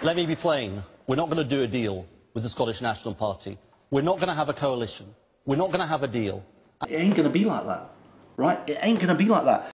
Let me be plain. We're not going to do a deal with the Scottish National Party. We're not going to have a coalition. We're not going to have a deal. It ain't going to be like that, right? It ain't going to be like that.